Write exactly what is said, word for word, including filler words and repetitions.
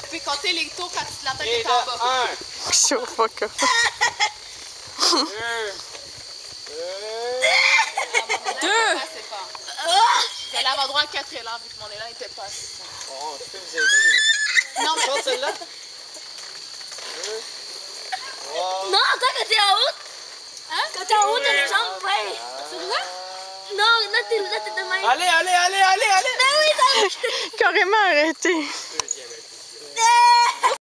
pouvez compter les tours quand la tête est en bas. un. Show fuck up. Deux. Vous allez avoir droit à quatre élans vu que mon élan était pas assez. Oh, je peux vous aider. Non, mais. Sors celle-là. Non, attends, quand t'es en haut. Hein? Quand t'es en haut, t'as les jambes, ouais. Sur là? Non, là, t'es là, t'es de même. Allez, allez, allez, allez, allez. Ben oui, ça marche. Carrément arrêté.